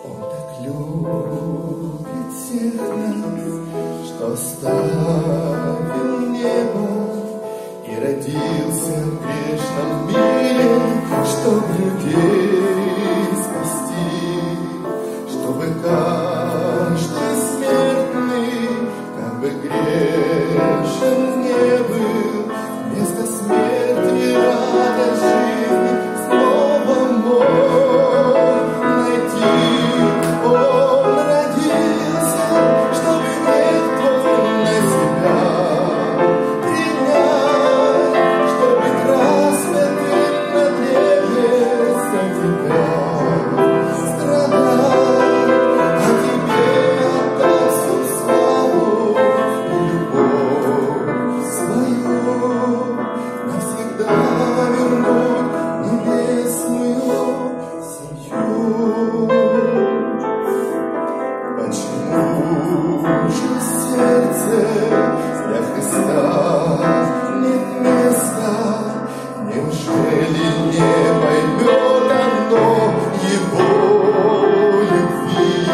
Он так любит всех нас, что оставил небо и родился в грешном мире, чтоб людей спасти, чтобы каждый смертный, как бы грешен не был, вместо смерти радость жизни снова мог найти. Он родился, чтобы грех твой на себя принять, чтобы красный на древе за тебя страдать, а тебе отдать всю славу и любовь свою, навсегда вернуть небесную семью. Почему же в сердце для Христа нет места? Неужели не поймет оно Его любви?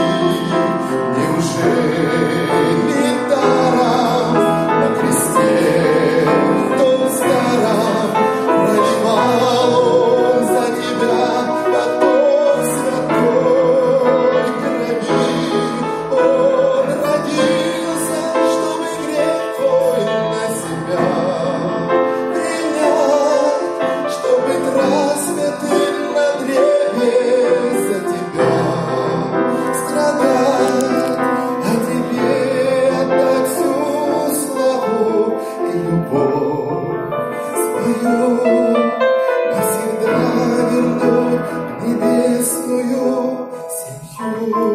Неужели даром на кресте том старом проливал Он за тебя поток святой крови? Он родился, чтобы грех твой на себя принять, чтобы распятым на древе за тебя страдать, а тебе отдать всю славу и любовь свою, навсегда вернуть небесную семью.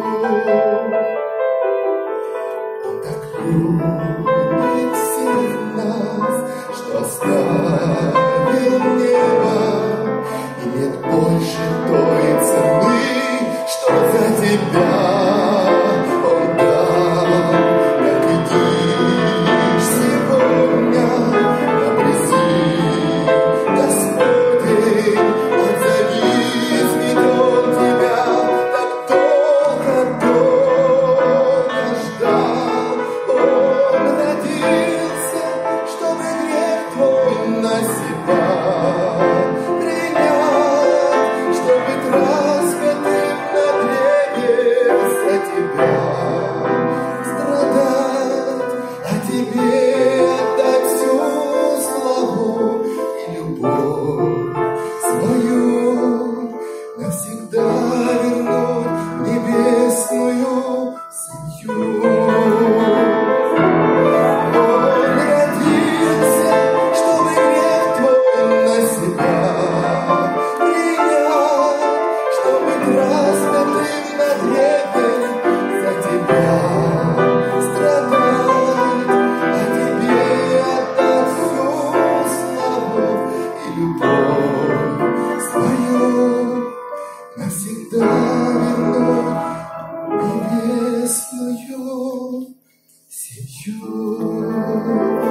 Он так любит всех нас, что оставил небо, и нет больше той цены, что за тебя Он дал. Как идишь сегодня на призыв Господень, отзовись, ведь Он тебя так долго ждал. Он родился, чтобы грех твой на себя принять, чтобы распятым на древе за тебя страдать, а тебе отдать всю славу и любовь свою, навсегда вернуть небесную семью. Он родился, чтобы грех твой на себя принять, чтобы распятым на древе за тебя страдать, а тебе отдать всю славу и любовь свою, навсегда вернуть небесную семью.